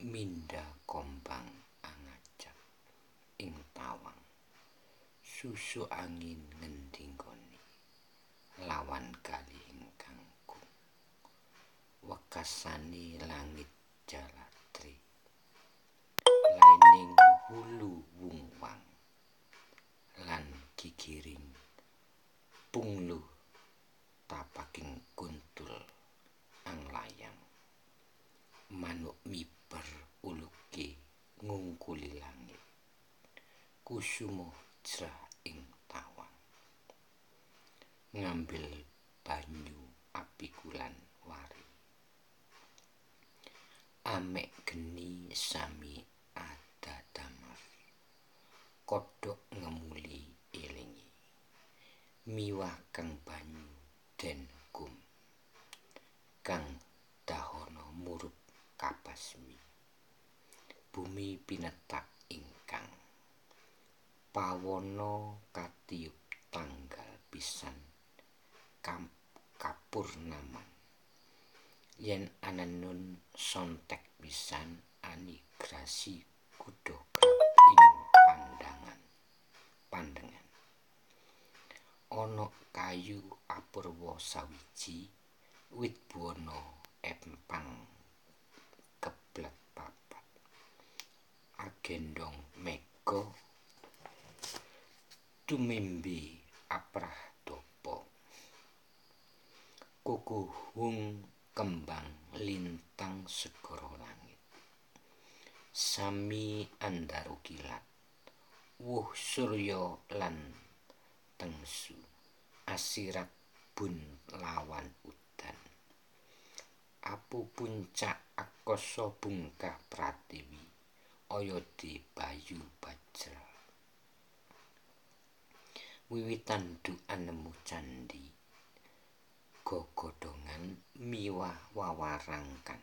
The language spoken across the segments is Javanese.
Mindha kombang angajap ing tawang, susu angin ngendi nggone, lawan kali ingkang kung, wekasane langit jaladri, laining wulu wungwang, lan gigiring pungluh tapaking kuntul anglayang, manuk miber uluke ngungkuli langit, kusuma jrah ing tawang, ngambil banyu apikulan wari, amek geni sami adadamar, kodhok ngemuli elingi, miwah kang banyu den gum, kang dahana murup kabasmi, bumi pinetak ingkang pawana katiup tanggal pisan kapurnaman, yen anenun sontek pisan anigrasi kuda grap ing pandengan, ana kayu apurwa sawiji, wit buana empang keblet papat, agendhong mega tumimbi apradapa, kukuhung kembang lintang segara langit, sami andaru kilat, wuh surya lan tengsu, asirat bun lawan udan, apu puncak akasa bungkah pratiwi, oyode bayu bajra, wiwitan duk anemu candhi, gogodhongan miwah wawarangkan,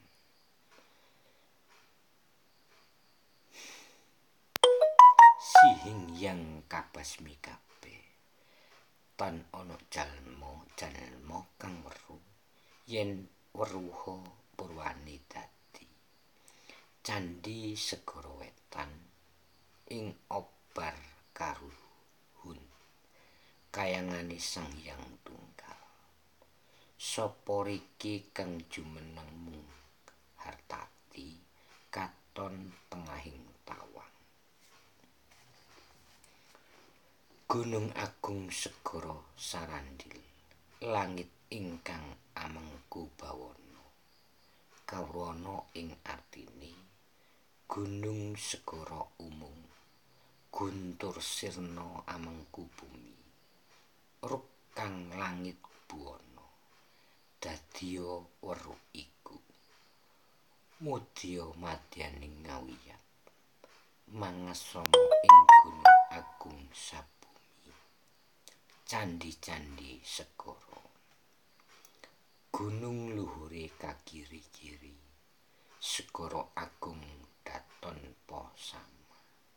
sihingyang kabasmi kabeh, tan ana jalma kang weruh, yen weruha purwane dadi, candhi segara wetan ing obar karuhun, kayangane Sang Hyang Tunggal, sapa riki kang jumeneng mung Hartati, katon tengahing tawang, Gunung Agung segara sarandil, langit ingkang amengku bawana, kawana ing artine, gunung segara umung, guntur sirna amengku bumi, ruk kang langit buana, dadiya weruh iku, mudya madyaning ngawiyat, mangasama ing Gunung Agung sabumi, candhi-candhi segara, gunung luhure kakiri-kiri, segara agung daton posama,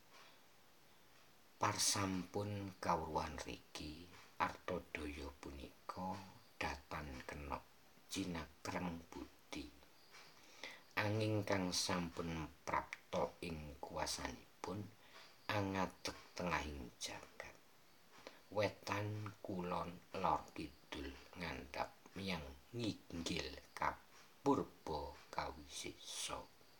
parsampun kawruhan riki Artodaya punika datan kena cinakreng budi, anging kang sampun prapta ing kuwasanipun angadeg tengahing jagad, wetan kulon lor kidul ngandhap miyang nginggil kapurba kawisesa,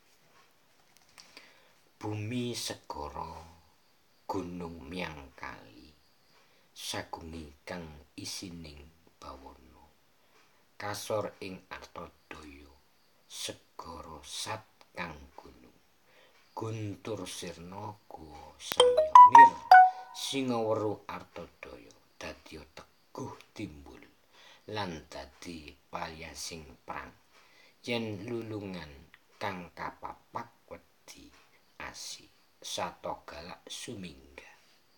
bumi segara gunung miyang kali, sagunge kang isining bawana, kasor ing Artodaya, segara sat kang gunung, guntur sirna guwa samya singa weruh Artodaya dadiya teguh timbul, lan dadi palyasing prang, yen lulungan kang kapapak wedi asi, satogalak suminggah,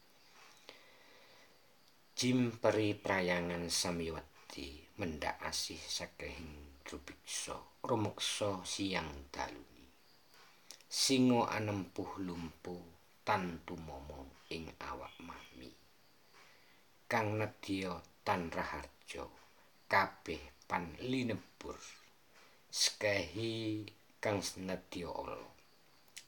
jimperi prayangan sami wedi, mendhak asih sakehing drubiksa, rumeksa siyang daluni, singa anempuh lumpuh tan tumama ing awak mami, kang nedya tan raharja, kabeh pan linebur, sekehi kang nedya ala,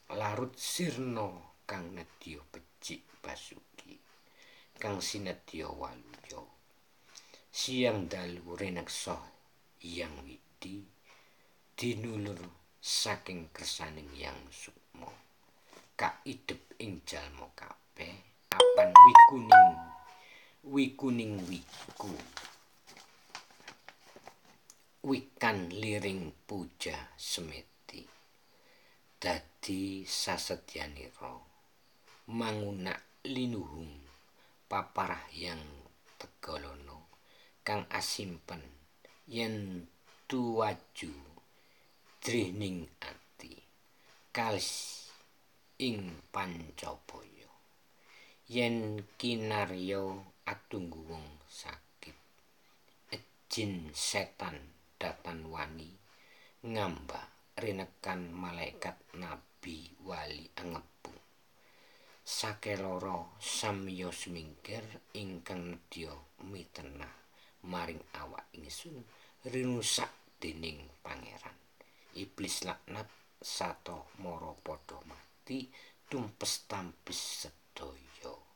larut sirna kang nedya becik Basuki kang sinedya waluya siang dalu reneksa Hyang Widi dinulur saking kersaning Hyang Sukma kaidep ing jalma kabeh apan wikuning wikan liring puja semeti dadi sasedyanira mangunak linuhung paparahyang Tegalana kang asimpen yen tuwaju drining ati kalis ing Pancabaya yen kinarya atunggu wong sakit jin setan datan wani ngamba renekan malaikat nabi wali angepung sakeloro samya sumingkir ingkang nedya mitenah maring awak ingsun rinusak dening pangeran iblis laknat sato mara padha mati tumpes tampis sedaya